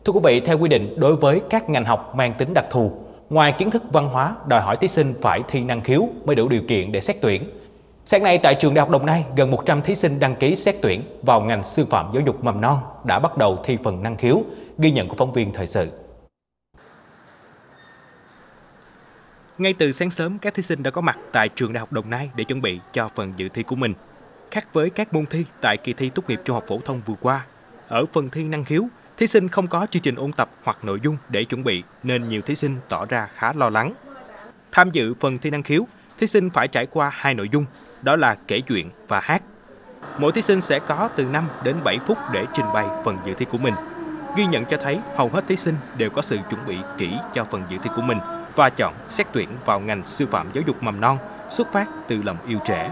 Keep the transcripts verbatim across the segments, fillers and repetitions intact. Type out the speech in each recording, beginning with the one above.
Thưa quý vị, theo quy định đối với các ngành học mang tính đặc thù, ngoài kiến thức văn hóa, đòi hỏi thí sinh phải thi năng khiếu mới đủ điều kiện để xét tuyển. Sáng nay tại trường Đại học Đồng Nai, gần một trăm thí sinh đăng ký xét tuyển vào ngành sư phạm giáo dục mầm non đã bắt đầu thi phần năng khiếu, ghi nhận của phóng viên thời sự. Ngay từ sáng sớm, các thí sinh đã có mặt tại trường Đại học Đồng Nai để chuẩn bị cho phần dự thi của mình. Khác với các môn thi tại kỳ thi tốt nghiệp trung học phổ thông vừa qua, ở phần thi năng khiếu, thí sinh không có chương trình ôn tập hoặc nội dung để chuẩn bị nên nhiều thí sinh tỏ ra khá lo lắng. Tham dự phần thi năng khiếu, thí sinh phải trải qua hai nội dung, đó là kể chuyện và hát. Mỗi thí sinh sẽ có từ năm đến bảy phút để trình bày phần dự thi của mình. Ghi nhận cho thấy hầu hết thí sinh đều có sự chuẩn bị kỹ cho phần dự thi của mình và chọn xét tuyển vào ngành sư phạm giáo dục mầm non xuất phát từ lòng yêu trẻ.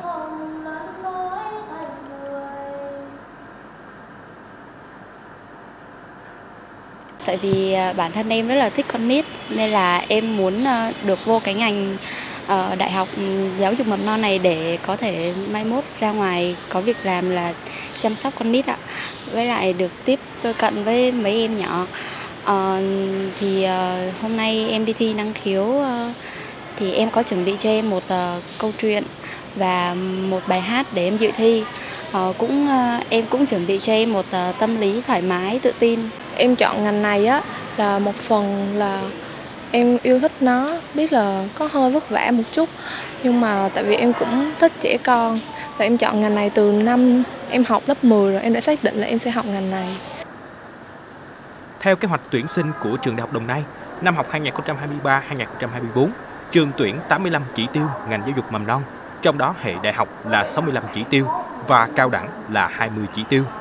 Tại vì bản thân em rất là thích con nít nên là em muốn được vô cái ngành đại học giáo dục mầm non này để có thể mai mốt ra ngoài có việc làm là chăm sóc con nít ạ. Với lại được tiếp cận với mấy em nhỏ. Ờ, thì hôm nay em đi thi năng khiếu thì em có chuẩn bị cho em một câu chuyện và một bài hát để em dự thi. Ờ, cũng em cũng chuẩn bị cho em một tâm lý thoải mái, tự tin. Em chọn ngành này á là một phần là em yêu thích nó, biết là có hơi vất vả một chút nhưng mà tại vì em cũng thích trẻ con và em chọn ngành này từ năm em học lớp mười rồi, em đã xác định là em sẽ học ngành này. Theo kế hoạch tuyển sinh của trường Đại học Đồng Nai, năm học hai nghìn không trăm hai mươi ba hai nghìn không trăm hai mươi tư, trường tuyển tám mươi lăm chỉ tiêu ngành giáo dục mầm non, trong đó hệ đại học là sáu mươi lăm chỉ tiêu và cao đẳng là hai mươi chỉ tiêu.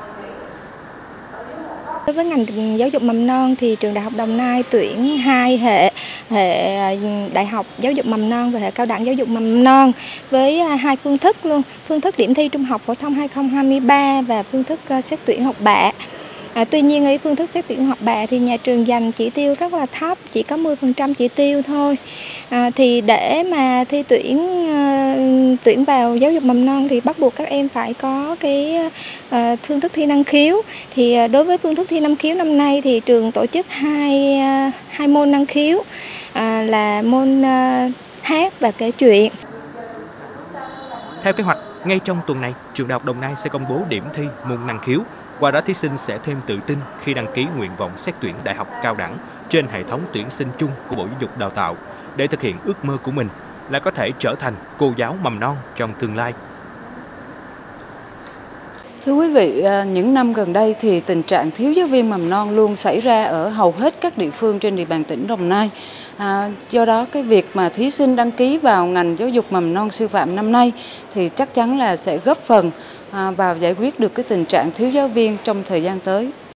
Đối với ngành giáo dục mầm non thì trường Đại học Đồng Nai tuyển hai hệ, hệ đại học giáo dục mầm non và hệ cao đẳng giáo dục mầm non với hai phương thức luôn, phương thức điểm thi trung học phổ thông hai nghìn không trăm hai mươi ba và phương thức xét tuyển học bạ. À, tuy nhiên ở phương thức xét tuyển học bạ thì nhà trường dành chỉ tiêu rất là thấp, chỉ có mười phần trăm chỉ tiêu thôi. À, thì để mà thi tuyển uh, tuyển vào giáo dục mầm non thì bắt buộc các em phải có cái uh, phương thức thi năng khiếu. Thì uh, đối với phương thức thi năng khiếu năm nay thì trường tổ chức hai uh, hai môn năng khiếu uh, là môn uh, hát và kể chuyện. Theo kế hoạch, ngay trong tuần này, trường Đại học Đồng Nai sẽ công bố điểm thi môn năng khiếu. Qua đó thí sinh sẽ thêm tự tin khi đăng ký nguyện vọng xét tuyển đại học cao đẳng trên hệ thống tuyển sinh chung của Bộ Giáo dục Đào tạo để thực hiện ước mơ của mình là có thể trở thành cô giáo mầm non trong tương lai. Thưa quý vị, những năm gần đây thì tình trạng thiếu giáo viên mầm non luôn xảy ra ở hầu hết các địa phương trên địa bàn tỉnh Đồng Nai. À, do đó cái việc mà thí sinh đăng ký vào ngành giáo dục mầm non sư phạm năm nay thì chắc chắn là sẽ góp phần à, vào giải quyết được cái tình trạng thiếu giáo viên trong thời gian tới.